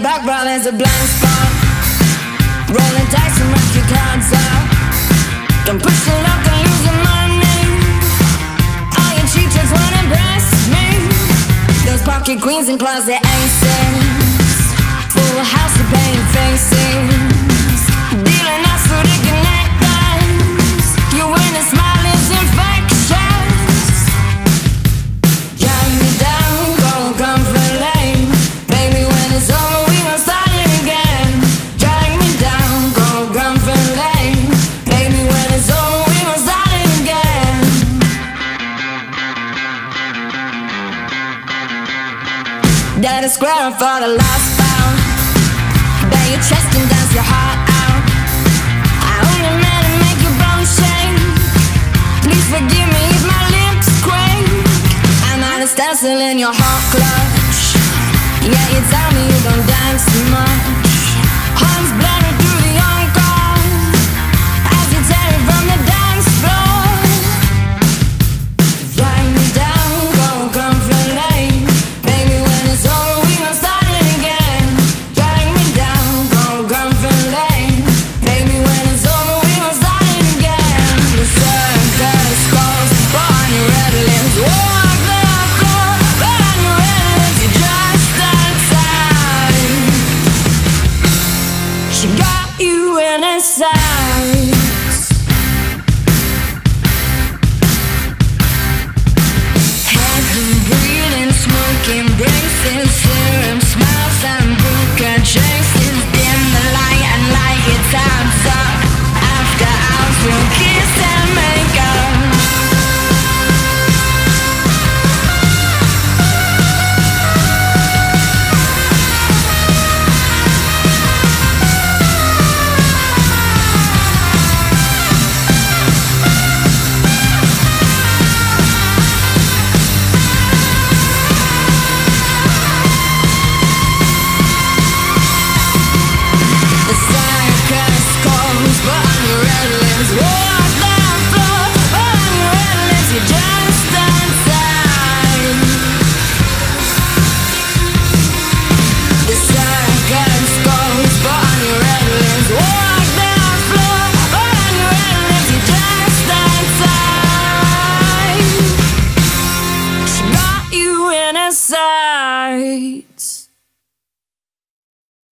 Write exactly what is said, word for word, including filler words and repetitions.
background is a blank spot. Rolling dice and mark your cards out. Don't push the luck and lose your money. All your cheap tricks won't impress me. Those pocket queens and closet aces, full house of painted faces, dealing us so they can act us. Your winning smile is infectious. Drag me down, go comfort lane. Baby, when it's over, we gon' start it again. Drag me down, go comfort lane. Baby, when it's over, we gon' start it again. Dead a square for the last bout. Bare your chest and dance your heart out. I only meant to make your bones shake. Please forgive me if my lips quake. I'm out of stencil in your heart clutch. Yeah, you tell me you don't dance too much. Arms blaring through the encore as you tear it from the dance floor. Drag me down, go comfort lane. Baby, when it's over, we gon' start it again. Drag me down, go comfort lane. Baby, when it's over, we gon' start it again. The circus goes on your red lips. Walk the floor, but on your red lips, you just outside. She got you in her sights. Heavy breathing, smoking braces, serum smiles and broken traces. Dim the light and light your time's up. After hours, we'll keep